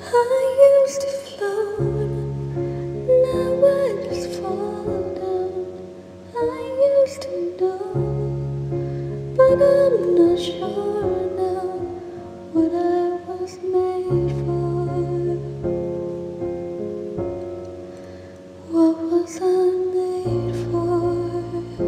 I used to float, now I just fall down. I used to know, but I'm not sure now what I was made for. What was I made for?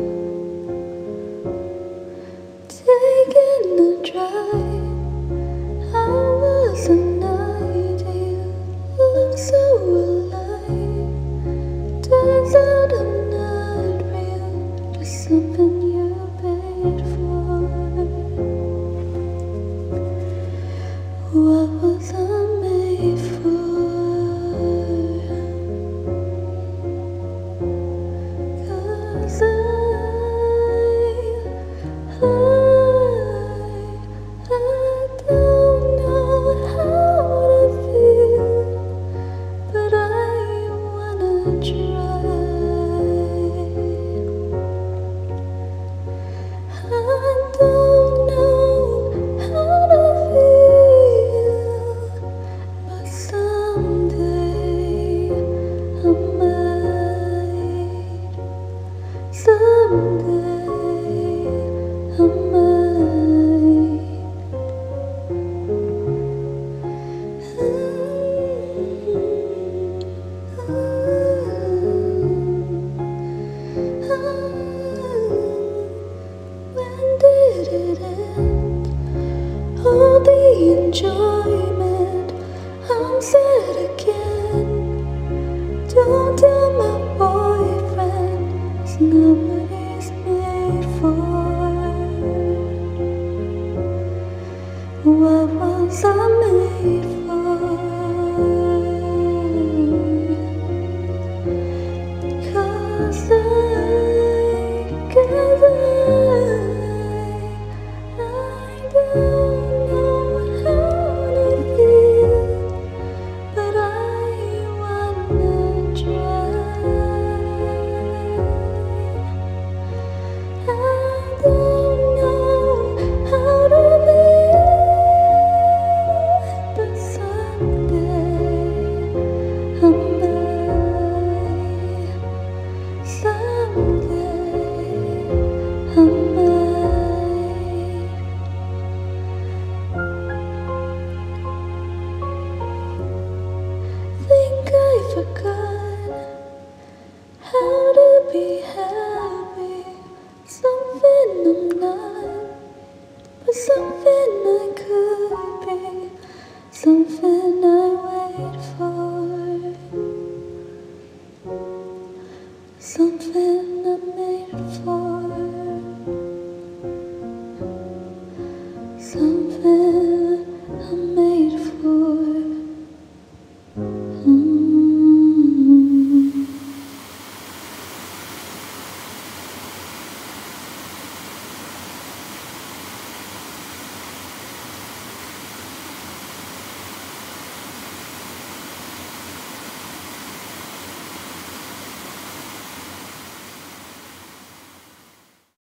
Taking the drive, I was an ideal, looked so alive. Turns out I'm not real, just something you paid for. What was I made for? 'Cause I don't know how to feel, but I wanna try. I don't know how to feel, but someday I might. Someday I might. When did it end? All the enjoyment, I'm sad again. Don't tell my boyfriend, it's not what he's made for. What was I made for? 'Cause I don't know how to feel, but I wanna try. I don't know how to feel, but someday I might. Someday I might. Think I forgot how to be happy. Something I'm not, but something I could be. Something I wait for. Something I'm made for. Something